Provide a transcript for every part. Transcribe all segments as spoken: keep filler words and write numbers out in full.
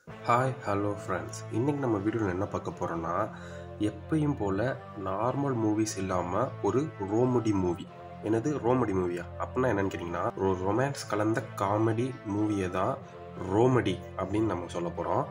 Hi hello friends, இன்றைக்கி நம்ம வீடியோவில் என்ன பார்க்க போகிறோன்னா, எப்பயும் போல் நார்மல் மூவிஸ் இல்லாமல் ஒரு ரோமடி மூவி. என்னது ரோமடி மூவியா? அப்படின்னா என்னன்னு கேட்டிங்கன்னா, ஒரு ரொமான்ஸ் கலந்த காமெடி மூவியை தான் ரோமடி அப்படின்னு நம்ம சொல்ல போகிறோம்.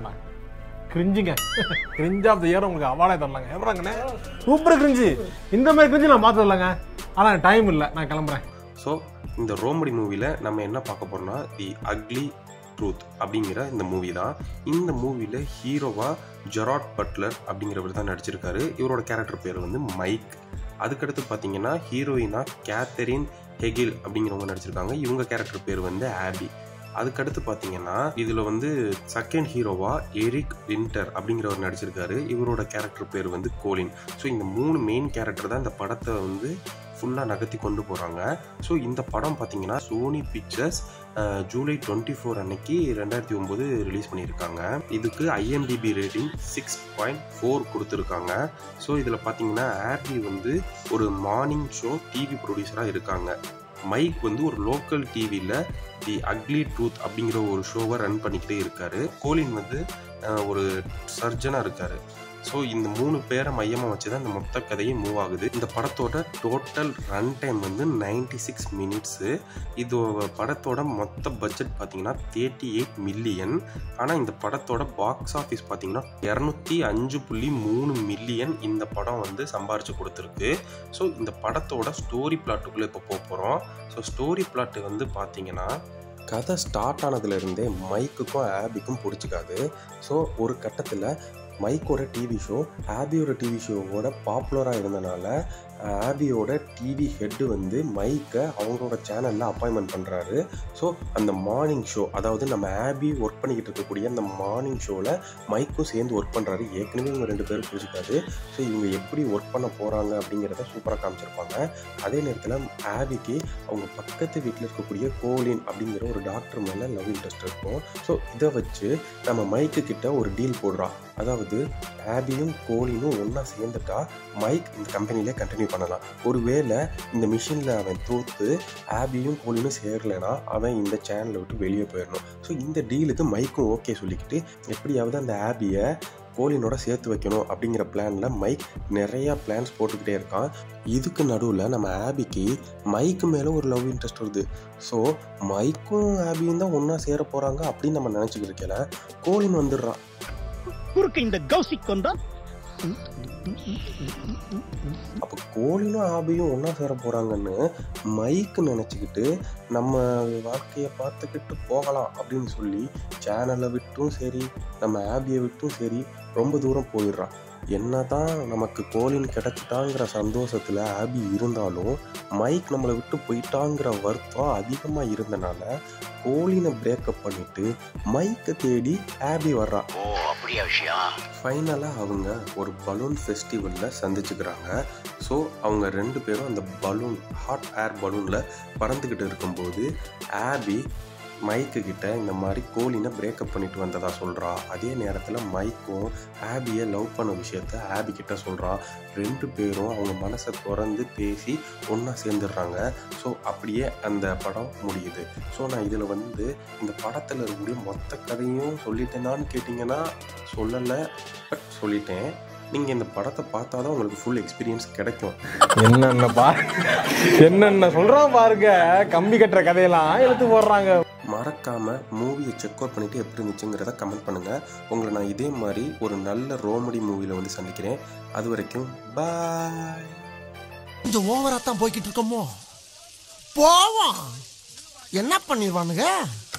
கிரிஞ்சுங்க, கிரிஞ்ச் ஆஃப் த இயர் உங்களுக்கு அவார்டே தரலாங்க. எப்படாங்கண்ணே சூப்பர் கிரிஞ்சு, இந்த மாதிரி கிரிஞ்சு நான் பார்த்து வரலாங்க. ஆனால் டைம் இல்லை, நான் கிளம்புறேன். ஸோ இந்த ரோமடி மூவியில் நம்ம என்ன பார்க்க போகிறோம்னா, தி அக்லி ட்ரூத் அப்படிங்கிற இந்த மூவி தான். இந்த மூவியில் ஹீரோவாக ஜெரார்ட் பட்லர் அப்படிங்கிறவர் தான் நடிச்சிருக்காரு. இவரோட கேரக்டர் பேர் வந்து மைக். அதுக்கடுத்து பார்த்தீங்கன்னா ஹீரோயினா கேத்தரின் ஹெகில் அப்படிங்கிறவங்க நடிச்சிருக்காங்க. இவங்க கேரக்டர் பேர் வந்து ஆபி. அதுக்கடுத்து பார்த்தீங்கன்னா இதில் வந்து செகண்ட் ஹீரோவா எரிக் வின்டர் அப்படிங்கிறவர் நடிச்சிருக்காரு. இவரோட கேரக்டர் பேர் வந்து கோலின். ஸோ இந்த மூணு மெயின் கேரக்டர் தான் இந்த படத்தை வந்து ஃபுல்லாக நகர்த்தி கொண்டு போகிறாங்க. ஸோ இந்த படம் பார்த்தீங்கன்னா Sony Pictures July twenty four அன்னைக்கு ரெண்டாயிரத்தி ஒம்பது ரிலீஸ் பண்ணியிருக்காங்க. இதுக்கு IMDb rating six point four கொடுத்துருக்காங்க. ஸோ இதில் பார்த்தீங்கன்னா ஆபி வந்து ஒரு மார்னிங் ஷோ டிவி ப்ரொடியூசராக இருக்காங்க. மைக் வந்து ஒரு லோக்கல் டிவியில் தி அக்லி ட்ரூத் அப்படிங்கிற ஒரு ஷோவை ரன் பண்ணிக்கிட்டே இருக்காரு. கோலின் வந்து ஒரு சர்ஜனாக இருக்காரு. ஸோ இந்த மூணு பேரை மையமாக வச்சு தான் இந்த மொத்த கதையும் மூவ் ஆகுது. இந்த படத்தோட டோட்டல் ரன் டைம் வந்து நைன்டி சிக்ஸ் மினிட்ஸு. இது படத்தோட மொத்த பட்ஜெட் பார்த்தீங்கன்னா தேர்ட்டி எயிட் மில்லியன். ஆனால் இந்த படத்தோட பாக்ஸ் ஆஃபீஸ் பார்த்தீங்கன்னா இரநூத்தி அஞ்சு புள்ளி மூணு மில்லியன் இந்த படம் வந்து சம்பாரிச்சு கொடுத்துருக்கு. ஸோ இந்த படத்தோட ஸ்டோரி பிளாட்டுக்குள்ளே இப்போ போக போகிறோம். ஸோ ஸ்டோரி பிளாட்டு வந்து பார்த்தீங்கன்னா, கதை ஸ்டார்ட் ஆனதுலேருந்தே மைக்குக்கும் ஆபிக்கும் பிடிச்சிக்காது. ஸோ ஒரு கட்டத்தில் மைக்கோட டிவி ஷோ ஆபியோட டிவி ஷோவோட பாப்புலராக இருந்தனால ஆபியோட டிவி ஹெட்டு வந்து மைக்கை அவங்களோட சேனலில் அப்பாயின்மெண்ட் பண்ணுறாரு. ஸோ அந்த மார்னிங் ஷோ, அதாவது நம்ம ஆபி ஒர்க் பண்ணிக்கிட்டு இருக்கக்கூடிய அந்த மார்னிங் ஷோவில் மைக்கும் சேர்ந்து ஒர்க் பண்ணுறாரு. ஏற்கனவே இவங்க ரெண்டு பேரும் பிடிச்சிக்காது. ஸோ இவங்க எப்படி ஒர்க் பண்ண போகிறாங்க அப்படிங்கிறத சூப்பராக காமிச்சிருப்பாங்க. அதே நேரத்தில் ஆபிக்கு அவங்க பக்கத்து வீட்டில் இருக்கக்கூடிய கோலின் அப்படிங்கிற ஒரு டாக்டர் மேலே லவ் இன்ட்ரெஸ்ட் இருக்கும். ஸோ இதை வச்சு நம்ம மைக்கு கிட்ட ஒரு டீல் போடுறான். அதாவது ஆபியும் கோலினும் ஒன்றா சேர்ந்துட்டா மைக் இந்த கம்பெனிலே கண்டினியூ பண்ணலாம். ஒருவேளை இந்த மிஷினில் அவன் தோற்று ஆபியும் கோலினும் சேரலைன்னா அவன் இந்த சேனலை விட்டு வெளியே போயிடணும். ஸோ இந்த டீலுக்கு மைக்கும் ஓகே சொல்லிக்கிட்டு எப்படியாவது அந்த ஆபியை கோலினோட சேர்த்து வைக்கணும் அப்படிங்கிற பிளானில் மைக் நிறையா பிளான்ஸ் போட்டுக்கிட்டே இருக்கான். இதுக்கு நடுவில் நம்ம ஆபிக்கு மைக்கு மேலே ஒரு லவ் இன்ட்ரெஸ்ட் வருது. ஸோ மைக்கும் ஆபியும் தான் ஒன்றா சேர போகிறாங்க அப்படின்னு நம்ம நினச்சிக்கிட்டு இருக்கல, கோலின் வந்துடுறான். இந்த கௌசிக் கொண்டான். அப்போ கோலினும் ஆபியும் ஒன்றா சேர போகிறாங்கன்னு மைக்கு நினச்சிக்கிட்டு நம்ம வாழ்க்கையை பார்த்துக்கிட்டு போகலாம் அப்படின்னு சொல்லி சேனலை விட்டும் சரி நம்ம ஆபியை விட்டும் சரி ரொம்ப தூரம் போயிடுறான். என்ன தான் நமக்கு கோலின் கிடச்சிட்டாங்கிற சந்தோஷத்தில் ஆபி இருந்தாலும் மைக் நம்மளை விட்டு போயிட்டாங்கிற வருத்தம் அதிகமாக இருந்தனால கோலினை பிரேக்கப் பண்ணிட்டு மைக்கை தேடி ஆபி வர்றா. ஃபைனலாக அவங்க ஒரு பலூன் ஃபெஸ்டிவலில் சந்திச்சுக்கிறாங்க. ஸோ அவங்க ரெண்டு பேரும் அந்த பலூன் ஹாட் ஏர் பலூனில் பறந்துக்கிட்டு இருக்கும்போது ஆபி மைக்கு கிட்ட இந்த மாதிரி கோலினை பிரேக்கப் பண்ணிட்டு வந்ததா சொல்கிறா. அதே நேரத்தில் மைக்கும் ஆபியை லவ் பண்ண விஷயத்த ஆபி கிட்ட சொல்கிறா. ரெண்டு பேரும் அவங்க மனசை திறந்து பேசி ஒன்றா சேர்ந்துடுறாங்க. ஸோ அப்படியே அந்த படம் முடியுது. ஸோ நான் இதில் வந்து இந்த படத்தில் இருக்கக்கூடிய மொத்த கதையும் சொல்லிட்டேனான்னு கேட்டிங்கன்னா சொல்லலை, பட் சொல்லிட்டேன். நீங்கள் இந்த படத்தை பார்த்தா தான் உங்களுக்கு ஃபுல் எக்ஸ்பீரியன்ஸ் கிடைக்கும். என்னென்ன பா என்னென்ன சொல்கிறோம் பாருங்க, கம்பி கட்டுற கதையெல்லாம் எடுத்து போடுறாங்க. மறக்காமல் மூவியை செக் அவுட் பண்ணிவிட்டு எப்படி இருந்துச்சுங்கிறத கமெண்ட் பண்ணுங்கள். உங்களை நான் இதே மாதிரி ஒரு நல்ல ரோமடி மூவியில் வந்து சந்திக்கிறேன். அது வரைக்கும் பாய். கொஞ்சம் ஓவரா தான் போய்கிட்டு இருக்கோமோ, போவோம் என்ன பண்ணிடுவானுங்க.